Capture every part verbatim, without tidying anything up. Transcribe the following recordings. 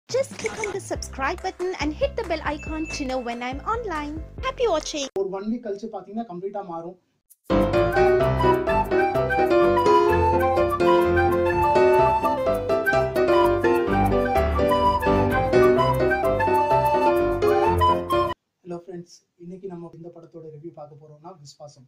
Just click on the subscribe button and hit the bell icon to know when I'm online. Happy watching. For one week கழிச்சு பாத்தீங்கன்னா கம்ப்ளீட்டா மாறும். Hello friends, இன்னைக்கு நம்ம இந்த படத்தோட ரிவ்யூ பார்க்க போறோம்னா விஸ்வாசம்.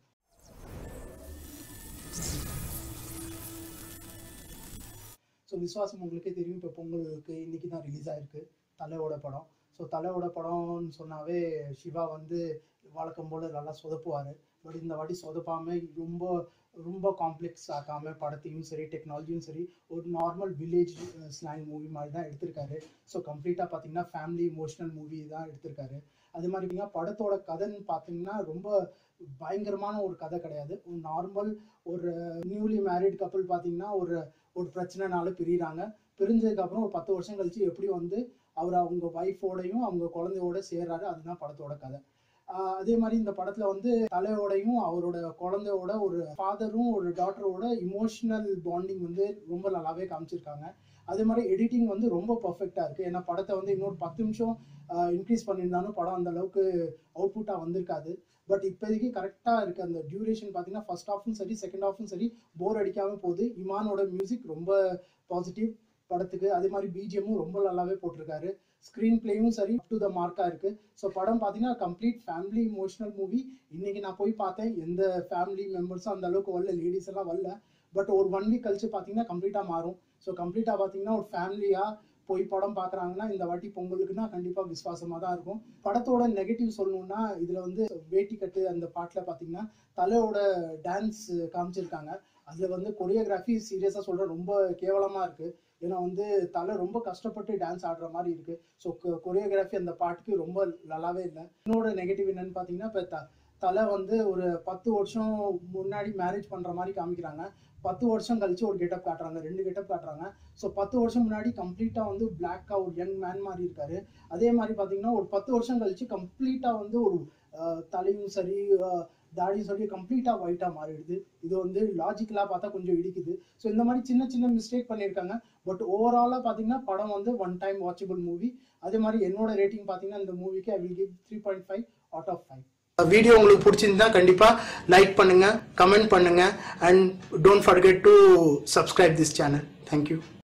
ஸோ விஸ்வாசம் உங்களுக்கே தெரியும், இப்போ பொங்கலுக்கு இன்னைக்கு தான் ரிலீஸ் ஆயிருக்கு தலையோட படம். ஸோ தலையோட படம்னு சொன்னாவே சிவா வந்து வழக்கம் போல் நல்லா சொதப்புவார். பட் இந்த வாட்டி சொதப்பாமல் ரொம்ப ரொம்ப காம்ப்ளெக்ஸ் ஆக்காமல் படத்தையும் சரி டெக்னாலஜியும் சரி ஒரு நார்மல் வில்லேஜ் ஸ்லாங் மூவி மாதிரி தான் எடுத்திருக்காரு. ஸோ கம்ப்ளீட்டாக பார்த்தீங்கன்னா ஃபேமிலி இமோஷனல் மூவி தான் எடுத்திருக்காரு. அது மாதிரி பார்த்தீங்கன்னா படத்தோட கதைன்னு பார்த்தீங்கன்னா ரொம்ப பயங்கரமான ஒரு கதை கிடையாது. ஒரு நார்மல் ஒரு நியூலி மேரிட் கப்பல் பார்த்தீங்கன்னா ஒரு ஒரு பிரச்சனைனால பிரிகிறாங்க. பிரிஞ்சதுக்கப்புறம் ஒரு பத்து வருஷம் கழிச்சு எப்படி வந்து அவர் அவங்க ஒய்ஃபோடையும் அவங்க குழந்தையோட சேர்றாரு, அதுதான் படத்தோட கதை. அதே மாதிரி இந்த படத்துல வந்து தலையோடையும் அவரோட குழந்தையோட ஒரு ஃபாதரும் ஒரு டாட்டரோட இமோஷனல் பாண்டிங் வந்து ரொம்ப நல்லாவே காமிச்சிருக்காங்க. அதே மாதிரி எடிட்டிங் வந்து ரொம்ப பர்ஃபெக்டா இருக்கு. ஏன்னா படத்தை வந்து இன்னொரு பத்து நிமிஷம் இன்க்ரீஸ் பண்ணியிருந்தாலும் படம் அந்த அளவுக்கு அவுட்புட்டா வந்திருக்காது. பட் இப்போதைக்கு கரெக்டாக இருக்குது. அந்த டியூரேஷன் பார்த்தீங்கன்னா ஃபர்ஸ்ட் ஹாஃபும் சரி செகண்ட் ஹாஃபும் சரி போர் அடிக்காமல் போகுது. இமானோட மியூசிக் ரொம்ப பாசிட்டிவ் படத்துக்கு. அதே மாதிரி பிஜிஎம்மும் ரொம்ப நல்லாவே போட்டிருக்காரு. ஸ்க்ரீன் பிளேயும் சரி டு த மார்க்காக இருக்குது. ஸோ படம் பார்த்தீங்கன்னா கம்ப்ளீட் ஃபேமிலி இமோஷனல் மூவி. இன்றைக்கி நான் போய் பார்த்தேன், எந்த ஃபேமிலி மெம்பர்ஸும் அந்த அளவுக்கு வரல, லேடிஸ் எல்லாம் வரல. பட் ஒரு ஒன் வீக் கழிச்சு பார்த்தீங்கன்னா கம்ப்ளீட்டாக மாறும். ஸோ கம்ப்ளீட்டாக பார்த்தீங்கன்னா ஒரு ஃபேமிலியாக போய் படம் பார்க்குறாங்கன்னா இந்த வாட்டி பொங்கலுக்குன்னா கண்டிப்பாக விஸ்வாசமாக தான் இருக்கும். படத்தோட நெகட்டிவ் சொல்லணும்னா இதில் வந்து வேட்டி கட்டு அந்த பாட்டில் பார்த்தீங்கன்னா தலையோட டான்ஸ் காமிச்சிருக்காங்க. அதில் வந்து கொரியோகிராஃபி சீரியஸாக சொல்கிறேன் ரொம்ப கேவலமாக இருக்குது. ஏன்னா வந்து தலை ரொம்ப கஷ்டப்பட்டு டான்ஸ் ஆடுற மாதிரி இருக்குது. ஸோ கொரியோகிராஃபி அந்த பாட்டுக்கு ரொம்ப நல்லாவே இல்லை. இன்னொரு நெகட்டிவ் என்னன்னு பார்த்தீங்கன்னா இப்போ த தலை வந்து ஒரு பத்து வருஷம் முன்னாடி மேரேஜ் பண்ணுற மாதிரி காமிக்கிறாங்க. பத்து வருஷம் கழிச்சு ஒரு கெட்டப் காட்டுறாங்க, ரெண்டு கெட்டப் காட்டுறாங்க. ஸோ பத்து வருஷம் முன்னாடி கம்ப்ளீட்டாக வந்து பிளாக்காக ஒரு யங் மேன் மாதிரி இருக்காரு. அதே மாதிரி பார்த்தீங்கன்னா ஒரு பத்து வருஷம் கழிச்சு கம்ப்ளீட்டாக வந்து ஒரு தலையும் சரி தாடியும் சரி கம்ப்ளீட்டாக ஒயிட்டாக மாறிடுது. இது வந்து லாஜிக்கலாக பார்த்தா கொஞ்சம் இடிக்குது. ஸோ இந்த மாதிரி சின்ன சின்ன மிஸ்டேக் பண்ணியிருக்காங்க. பட் ஓவராலாக பார்த்தீங்கன்னா படம் வந்து ஒன் டைம் வாட்சபிள் மூவி. அதே மாதிரி என்னோட ரேட்டிங் பார்த்தீங்கன்னா இந்த மூவிக்கு I will give three point five out of five. Video உங்களுக்கு பிடிச்சிருந்தா கண்டிப்பா லைக் பண்ணுங்க, கமெண்ட் பண்ணுங்க, and don't forget to subscribe this channel. Thank you.